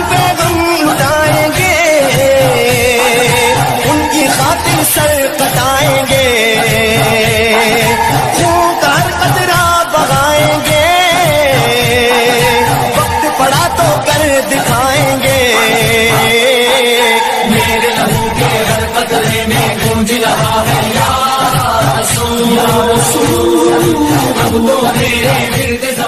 पे गम लुटाएंगे, उनकी खातिर सर कटाएंगे, खून का हर कतरा बहाएंगे, वक्त पड़ा तो कर दिखाएंगे। मेरे लहू के हर कतरे में गूंज रहा है या रसूल, अब तो मेरे विर्द